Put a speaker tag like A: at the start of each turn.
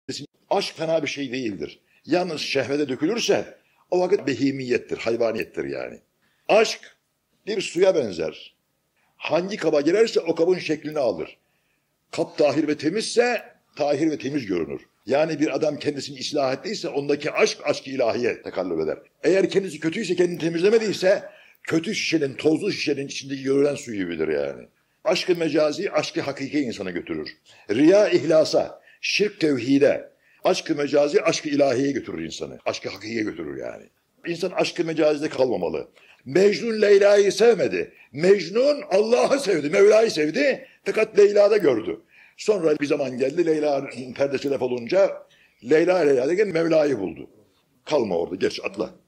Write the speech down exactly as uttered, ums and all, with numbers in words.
A: Aşk fena bir şey değildir. Yalnız şehvete dökülürse o vakit behimiyettir, hayvaniyettir yani. Aşk bir suya benzer. Hangi kaba girerse o kabın şeklini alır. Kap tahir ve temizse tahir ve temiz görünür. Yani bir adam kendisini ıslah ettiyse ondaki aşk aşk-ı ilahiye tekallüp eder. Eğer kendisi kötüyse, kendini temizlemediyse kötü şişenin, tozlu şişenin içindeki görülen su gibidir yani. Aşk-ı mecazi, aşk-ı hakiki insana götürür. Riya ihlasa, şirk tevhide, aşk-ı mecazi, aşk-ı ilahiye götürür insanı. Aşk-ı hakikiye götürür yani. İnsan aşk-ı mecazide kalmamalı. Mecnun Leyla'yı sevmedi. Mecnun Allah'ı sevdi, Mevla'yı sevdi. Fakat Leyla'da gördü. Sonra bir zaman geldi, Leyla'nın perdesi laf olunca Leyla Leyla derken Mevla'yı buldu. Kalma orada, geç atla.